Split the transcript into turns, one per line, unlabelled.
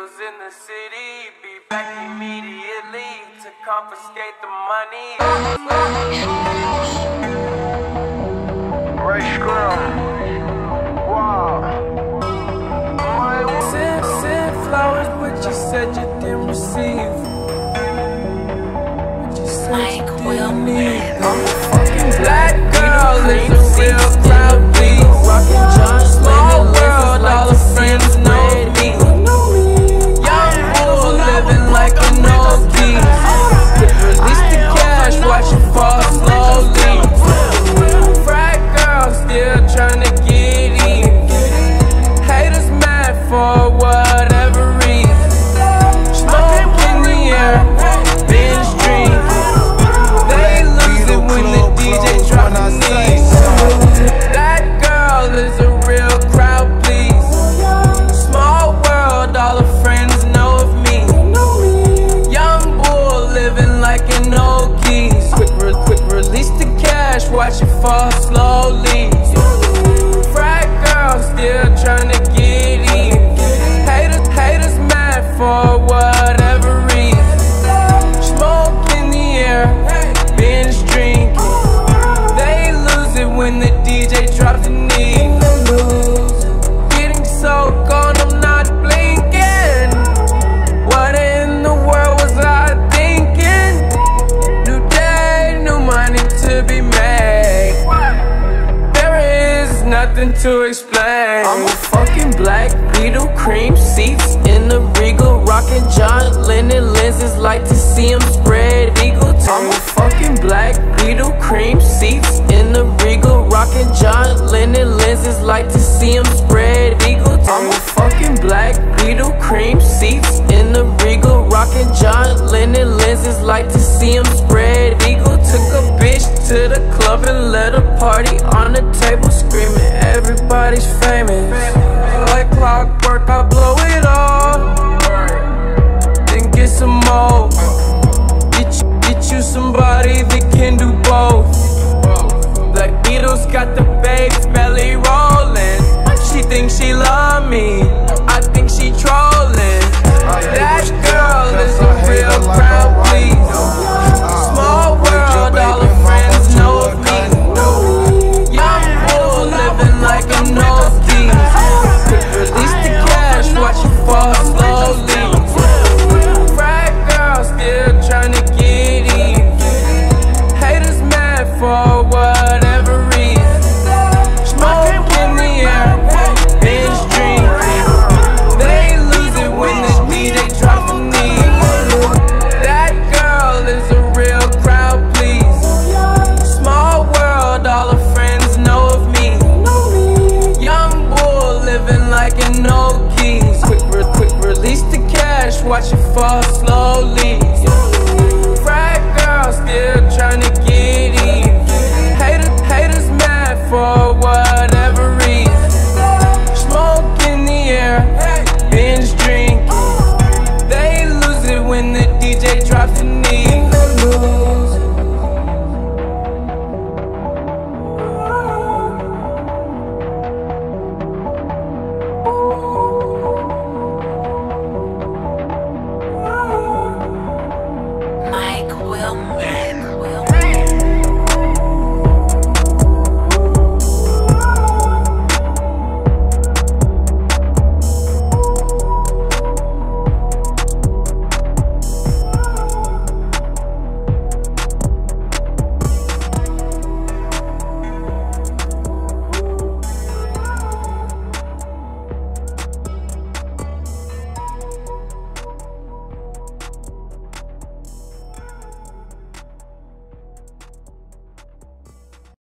Beatles in the city, be back immediately to confiscate the money. Rae Sremmurd, wow. Send flowers, but you said you didn't receive. But you said you didn't need. I'm a fucking black girl in the real crowd, please. Rockin' John, small world, all the friends know me. Young bull living like an old geese. Release the cash, watch it fall slowly. Frat girl still tryna get in. Haters mad for whatever reason. Smoke in the air, binge drink. They lose it when the DJ drops the knees. That girl is a real crowd, please. Small world, all her friends know of me. Young bull living like an old geese. Quick release the cash, watch it fall slowly. Frat girl still tryna get in. Haters mad for whatever reason. Smoke in the air, binge drink. They lose it when the DJ drops the knee. Getting so gone, I'm not blinking. What in the world was I thinking? New day, new money to be made. There is nothing to explain. I'm a fucking black Beatle, cream seats in the Regal, rockin' John Lennon lenses, like to see him spread eagle. I'm a fucking black Beatle, cream seats in the Regal, rockin' John Lennon lenses, like to see him spread eagle. I'm a fucking black Beatle, cream seats in the Regal, rockin' John Lennon lenses, like to see him spread eagle. Took a bitch to the club and let a party on the table, screaming everybody's famous. Like clockwork, I blow it all, then get some more.